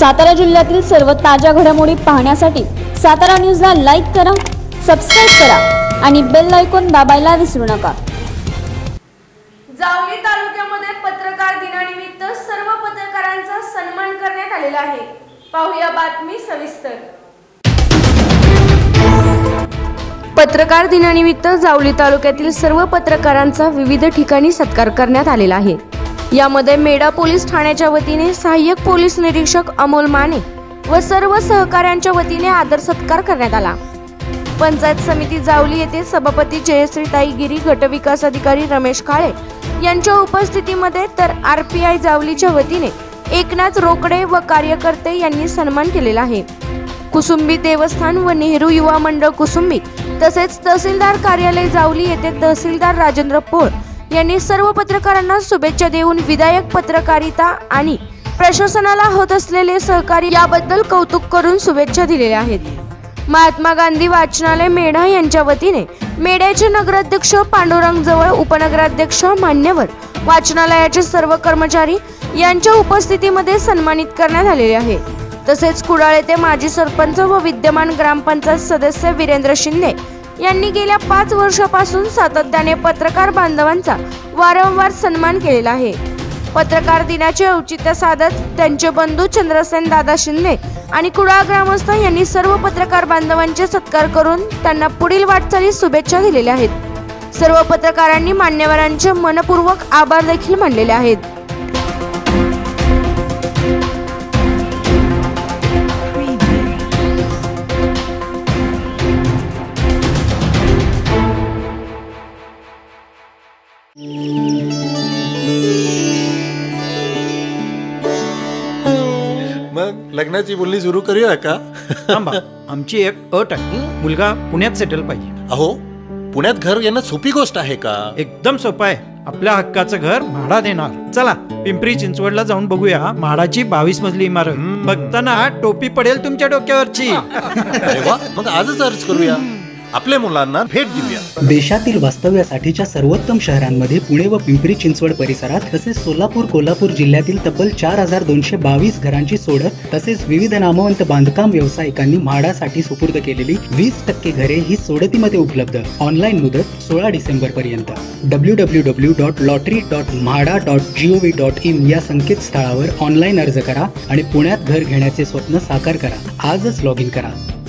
सातारा जिल्ह्यातील सर्व ताज्या घडामोडी पाहण्यासाठी सातारा न्यूजला लाईक करा, सबस्क्राइब करा आणि बेल आयकॉन दाबायला विसरू नका। जावली तालुक्यामध्ये पत्रकार दिनानिमित्त सर्व पत्रकारांचा सन्मान करण्यात आलेला आहे। पाहूया बातमी सविस्तर। पत्रकार दिनानिमित्त जावली तालुक्यातील सर्व पत्रकारांचा विविध ठिकाणी सत्कार करण्यात आलेला आहे। यामध्ये मेढा पोलीस ठाण्याच्या वतीने सहाय्यक पोलीस निरीक्षक अमोल माने व सर्व सहकाऱ्यांच्या वतीने आदर सत्कार करण्यात आला। पंचायत समिती जावली येथे सभापती जयश्रीताई गिरी, गटविकास अधिकारी रमेश काळे यांच्या उपस्थितीमध्ये तर RPI जावलीच्या वतीने एकनाथ रोकडे व कार्यकर्ते यांनी सन्मान केलेला आहे। कुसुंबी देवस्थान व नेहरू युवा मंडळ कुसुंबी तसेच तहसीलदार कार्यालय जावली येथे तहसीलदार राजेंद्र पोळ यांनी सर्व पत्रकारांना शुभेच्छा देऊन विधायक पत्रकारिता आणि प्रशासनाला होत असलेले सहकार्य याबद्दल कौतुक करून शुभेच्छा दिलेल्या आहेत। महात्मा गांधी वाचनालय मेढा यांच्या वतीने मेढ्याचे नगराध्यक्ष पांडुरंग जवळ, उपनगराध्यक्ष मान्यवर, वाचनालयाचे सर्व कर्मचारी यांच्या उपस्थितीमध्ये सन्मानित करण्यात आलेले आहे। तसेच कुडाळ येथे माजी सरपंच व विद्यमान ग्रामपंचायत सदस्य वीरेंद्र शिंदे यांनी गेल्या 5 वर्षापासून सातत्याने पत्रकार बांधवांचा वारंवार सन्मान केलेला आहे। पत्रकार दिनाचे औचित्य साधत त्यांचे बंधू चंद्रसेन दादा शिंदे आणि कुडाळ ग्रामस्थ यांनी सर्व पत्रकार बांधवांचे सत्कार करून त्यांना पुढील वाटचालीस शुभेच्छा दिलेल्या आहेत। सर्व पत्रकारांनी मान्यवरांचे मनपूर्वक आभार देखील मानलेले आहेत। मग लग्नाची बोलणी सुरू करूया का? थांबा, आमची एक अट आहे, मुलगा पुण्यात सेटल पाहिजे। अहो, पुण्यात घर येणं सोपी गोष्ट आहे का? एकदम सोपं आहे। आपल्या हक्काचं घर म्हाडा देणार। चला पिंपरी चिंचवडला जाऊन बघूया म्हाडाची 22 मजली इमारत। बघताना टोपी पडेल तुमच्या डोक्यावरची। अरे वा, मग आजच अर्ज करूया, आपल्या मुलांना भेट देऊया। देशातील वास्तव्यासाठीच्या सर्वोत्तम शहरांमध्ये पुणे व पिंपरी चिंचवड परिसरात तसेच सोलापूर, कोल्हापूर जिल्ह्यातील तब्बल 4222 घरांची सोडत तसेच विविध नामवंत बांधकाम व्यावसायिकांनी म्हाडासाठी सुपूर्द केलेली 20% घरे ही सोडतीमध्ये उपलब्ध। ऑनलाईन मुदत 16 डिसेंबर पर्यंत। www.lottery.mhada.gov.in या संकेतस्थळावर ऑनलाईन अर्ज करा आणि पुण्यात घर घेण्याचे स्वप्न साकार करा। आजच लॉग इन करा।